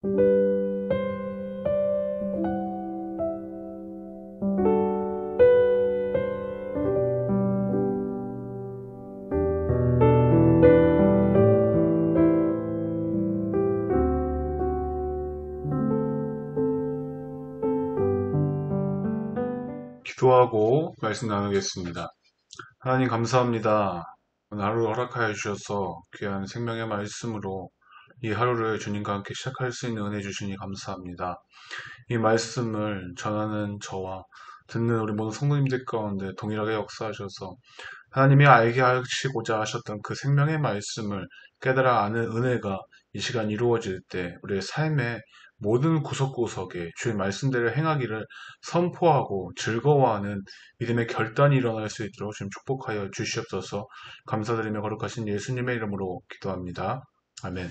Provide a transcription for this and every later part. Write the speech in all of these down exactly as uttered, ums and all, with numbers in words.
기도하고 말씀 나누겠습니다. 하나님 감사합니다. 오늘 하루 허락하여 주셔서 귀한 생명의 말씀으로 이 하루를 주님과 함께 시작할 수 있는 은혜 주시니 감사합니다. 이 말씀을 전하는 저와 듣는 우리 모든 성도님들 가운데 동일하게 역사하셔서 하나님이 알게 하시고자 하셨던 그 생명의 말씀을 깨달아 아는 은혜가 이 시간 이루어질 때 우리의 삶의 모든 구석구석에 주의 말씀대로 행하기를 선포하고 즐거워하는 믿음의 결단이 일어날 수 있도록 주님 축복하여 주시옵소서. 감사드리며 거룩하신 예수님의 이름으로 기도합니다. 아멘.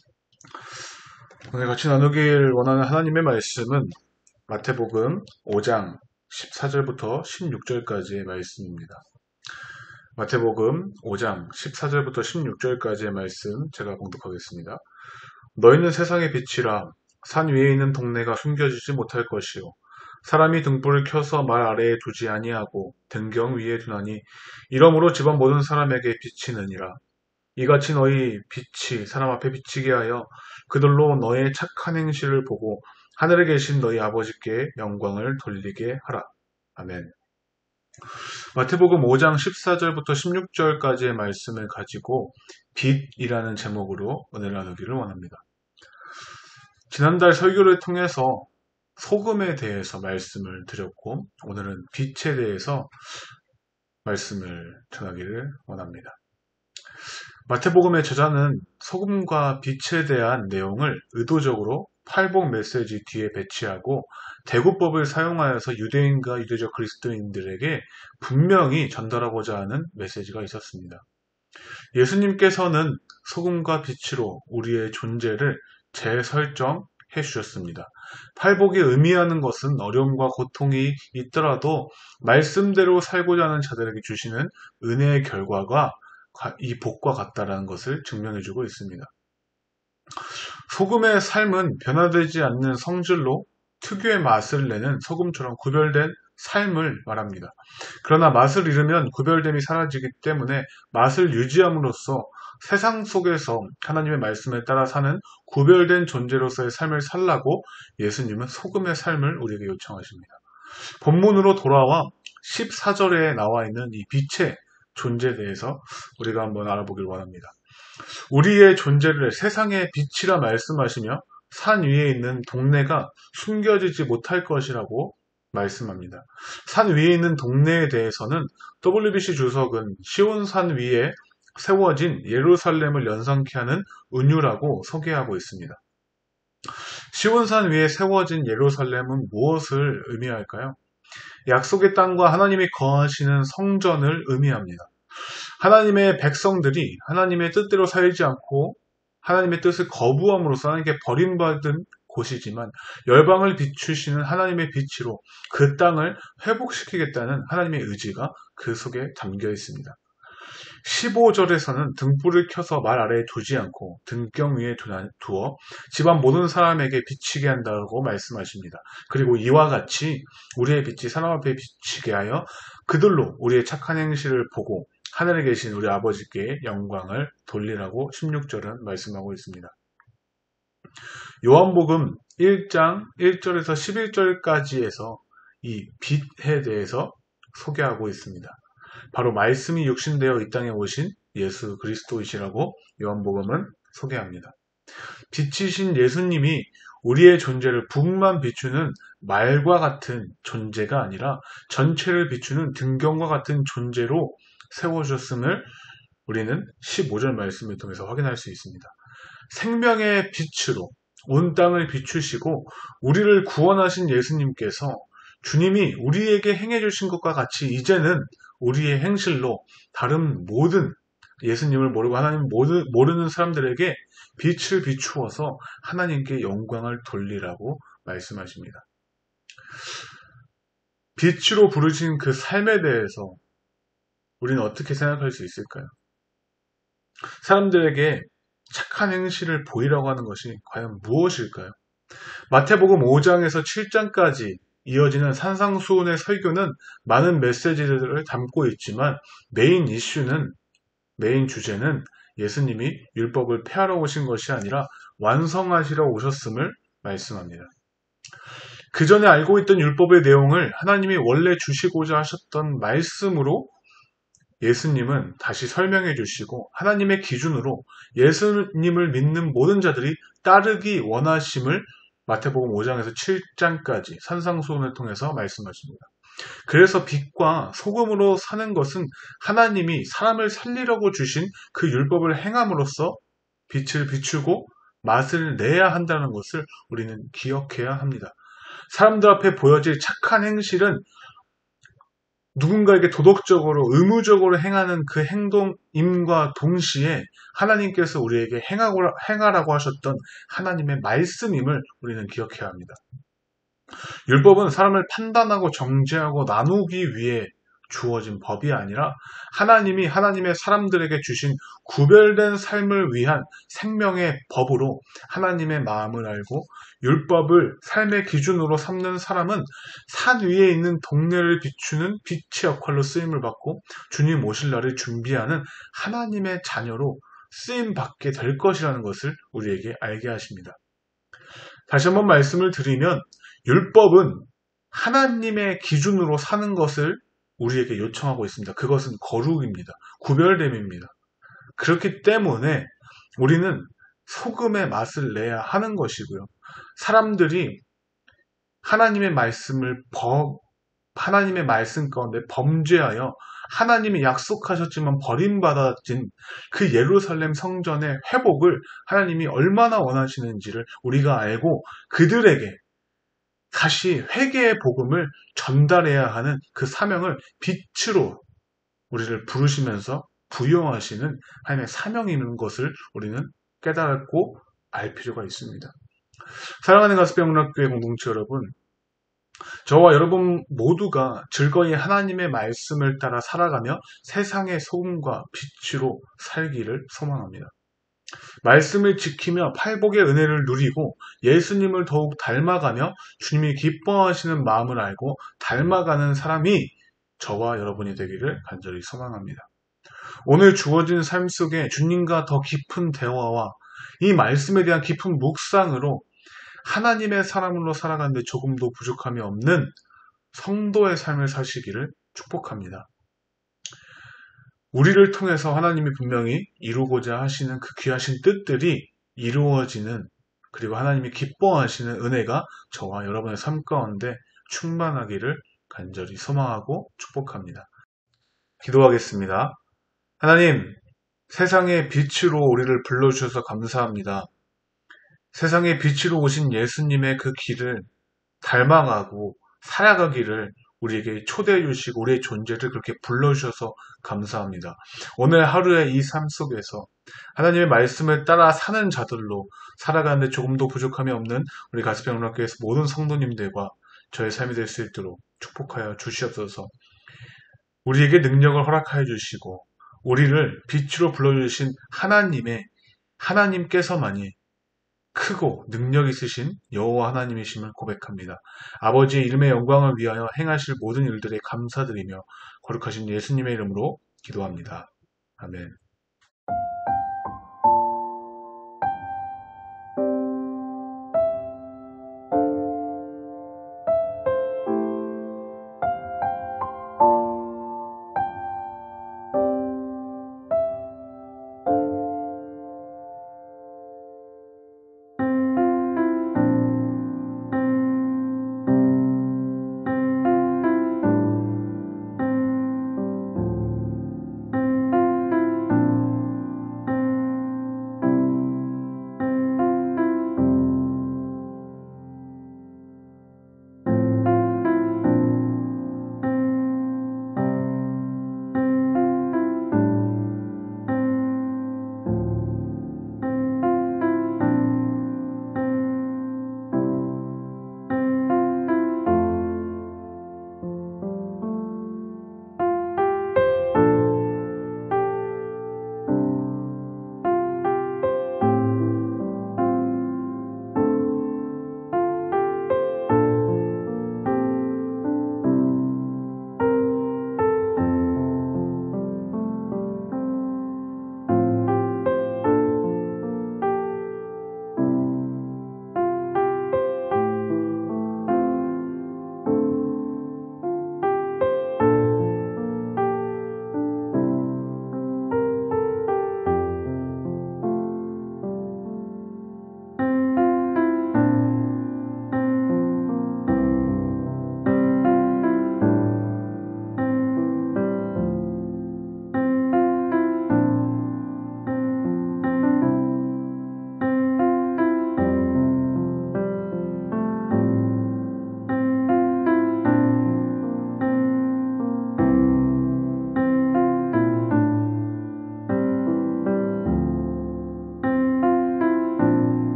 오늘 같이 나누길 원하는 하나님의 말씀은 마태복음 오 장 십사 절부터 십육 절까지의 말씀입니다. 마태복음 오 장 십사 절부터 십육 절까지의 말씀 제가 봉독하겠습니다. 너희는 세상의 빛이라. 산 위에 있는 동네가 숨겨지지 못할 것이요 사람이 등불을 켜서 말 아래에 두지 아니하고 등경 위에 두나니 이러므로 집안 모든 사람에게 비치느니라. 이같이 너희 빛이 사람 앞에 비치게 하여 그들로 너의 착한 행실을 보고 하늘에 계신 너희 아버지께 영광을 돌리게 하라. 아멘. 마태복음 오 장 십사 절부터 십육 절까지의 말씀을 가지고 빛이라는 제목으로 은혜를 나누기를 원합니다. 지난달 설교를 통해서 소금에 대해서 말씀을 드렸고 오늘은 빛에 대해서 말씀을 전하기를 원합니다. 마태복음의 저자는 소금과 빛에 대한 내용을 의도적으로 팔복 메시지 뒤에 배치하고 대구법을 사용하여서 유대인과 유대적 그리스도인들에게 분명히 전달하고자 하는 메시지가 있었습니다. 예수님께서는 소금과 빛으로 우리의 존재를 재설정해 주셨습니다. 팔복이 의미하는 것은 어려움과 고통이 있더라도 말씀대로 살고자 하는 자들에게 주시는 은혜의 결과가 이 복과 같다라는 것을 증명해주고 있습니다. 소금의 삶은 변화되지 않는 성질로 특유의 맛을 내는 소금처럼 구별된 삶을 말합니다. 그러나 맛을 잃으면 구별됨이 사라지기 때문에 맛을 유지함으로써 세상 속에서 하나님의 말씀에 따라 사는 구별된 존재로서의 삶을 살라고 예수님은 소금의 삶을 우리에게 요청하십니다. 본문으로 돌아와 십사 절에 나와 있는 이 빛의 존재에 대해서 우리가 한번 알아보길 원합니다. 우리의 존재를 세상의 빛이라 말씀하시며 산 위에 있는 동네가 숨겨지지 못할 것이라고 말씀합니다. 산 위에 있는 동네에 대해서는 더블유비씨 주석은 시온산 위에 세워진 예루살렘을 연상케 하는 은유라고 소개하고 있습니다. 시온산 위에 세워진 예루살렘은 무엇을 의미할까요? 약속의 땅과 하나님이 거하시는 성전을 의미합니다. 하나님의 백성들이 하나님의 뜻대로 살지 않고 하나님의 뜻을 거부함으로써 하나님께 버림받은 곳이지만 열방을 비추시는 하나님의 빛으로 그 땅을 회복시키겠다는 하나님의 의지가 그 속에 담겨 있습니다. 십오 절에서는 등불을 켜서 말 아래에 두지 않고 등경 위에 두어 집안 모든 사람에게 비치게 한다고 말씀하십니다. 그리고 이와 같이 우리의 빛이 사람 앞에 비치게 하여 그들로 우리의 착한 행실을 보고 하늘에 계신 우리 아버지께 영광을 돌리라고 십육 절은 말씀하고 있습니다. 요한복음 일 장 일 절에서 십일 절까지에서 이 빛에 대해서 소개하고 있습니다. 바로 말씀이 육신되어 이 땅에 오신 예수 그리스도이시라고 요한복음은 소개합니다. 빛이신 예수님이 우리의 존재를 북만 비추는 말과 같은 존재가 아니라 전체를 비추는 등경과 같은 존재로 세워주셨음을 우리는 십오 절 말씀을 통해서 확인할 수 있습니다. 생명의 빛으로 온 땅을 비추시고 우리를 구원하신 예수님께서 주님이 우리에게 행해주신 것과 같이 이제는 우리의 행실로 다른 모든 예수님을 모르고 하나님 모르는 사람들에게 빛을 비추어서 하나님께 영광을 돌리라고 말씀하십니다. 빛으로 부르신 그 삶에 대해서 우리는 어떻게 생각할 수 있을까요? 사람들에게 착한 행실을 보이라고 하는 것이 과연 무엇일까요? 마태복음 오 장에서 칠 장까지 이어지는 산상수훈의 설교는 많은 메시지들을 담고 있지만 메인 이슈는, 메인 주제는 예수님이 율법을 폐하러 오신 것이 아니라 완성하시러 오셨음을 말씀합니다. 그 전에 알고 있던 율법의 내용을 하나님이 원래 주시고자 하셨던 말씀으로 예수님은 다시 설명해 주시고 하나님의 기준으로 예수님을 믿는 모든 자들이 따르기 원하심을 마태복음 오 장에서 칠 장까지 산상수훈을 통해서 말씀하십니다. 그래서 빛과 소금으로 사는 것은 하나님이 사람을 살리려고 주신 그 율법을 행함으로써 빛을 비추고 맛을 내야 한다는 것을 우리는 기억해야 합니다. 사람들 앞에 보여질 착한 행실은 누군가에게 도덕적으로 의무적으로 행하는 그 행동임과 동시에 하나님께서 우리에게 행하고, 행하라고 하셨던 하나님의 말씀임을 우리는 기억해야 합니다. 율법은 사람을 판단하고 정죄하고 나누기 위해 주어진 법이 아니라 하나님이 하나님의 사람들에게 주신 구별된 삶을 위한 생명의 법으로 하나님의 마음을 알고 율법을 삶의 기준으로 삼는 사람은 산 위에 있는 동네를 비추는 빛의 역할로 쓰임을 받고 주님 오실 날을 준비하는 하나님의 자녀로 쓰임받게 될 것이라는 것을 우리에게 알게 하십니다. 다시 한번 말씀을 드리면 율법은 하나님의 기준으로 사는 것을 우리에게 요청하고 있습니다. 그것은 거룩입니다. 구별됨입니다. 그렇기 때문에 우리는 소금의 맛을 내야 하는 것이고요. 사람들이 하나님의 말씀을 범, 하나님의 말씀 가운데 범죄하여 하나님이 약속하셨지만 버림받아진 그 예루살렘 성전의 회복을 하나님이 얼마나 원하시는지를 우리가 알고 그들에게 다시 회개의 복음을 전달해야 하는 그 사명을 빛으로 우리를 부르시면서 부여하시는 하나님의 사명인 것을 우리는 깨달고 알 필요가 있습니다. 사랑하는 가스병문학교회 공동체 여러분, 저와 여러분 모두가 즐거이 하나님의 말씀을 따라 살아가며 세상의 소금과 빛으로 살기를 소망합니다. 말씀을 지키며 팔복의 은혜를 누리고 예수님을 더욱 닮아가며 주님이 기뻐하시는 마음을 알고 닮아가는 사람이 저와 여러분이 되기를 간절히 소망합니다. 오늘 주어진 삶 속에 주님과 더 깊은 대화와 이 말씀에 대한 깊은 묵상으로 하나님의 사람으로 살아가는데 조금도 부족함이 없는 성도의 삶을 사시기를 축복합니다. 우리를 통해서 하나님이 분명히 이루고자 하시는 그 귀하신 뜻들이 이루어지는, 그리고 하나님이 기뻐하시는 은혜가 저와 여러분의 삶 가운데 충만하기를 간절히 소망하고 축복합니다. 기도하겠습니다. 하나님, 세상의 빛으로 우리를 불러주셔서 감사합니다. 세상의 빛으로 오신 예수님의 그 길을 닮아가고 살아가기를 우리에게 초대해 주시고 우리의 존재를 그렇게 불러주셔서 감사합니다. 오늘 하루의 이 삶 속에서 하나님의 말씀을 따라 사는 자들로 살아가는데 조금도 부족함이 없는 우리 가스병문학교에서 모든 성도님들과 저의 삶이 될 수 있도록 축복하여 주시옵소서. 우리에게 능력을 허락하여 주시고 우리를 빛으로 불러주신 하나님의 하나님께서만이 크고 능력 있으신 여호와 하나님이심을 고백합니다. 아버지의 이름의 영광을 위하여 행하실 모든 일들에 감사드리며 거룩하신 예수님의 이름으로 기도합니다. 아멘.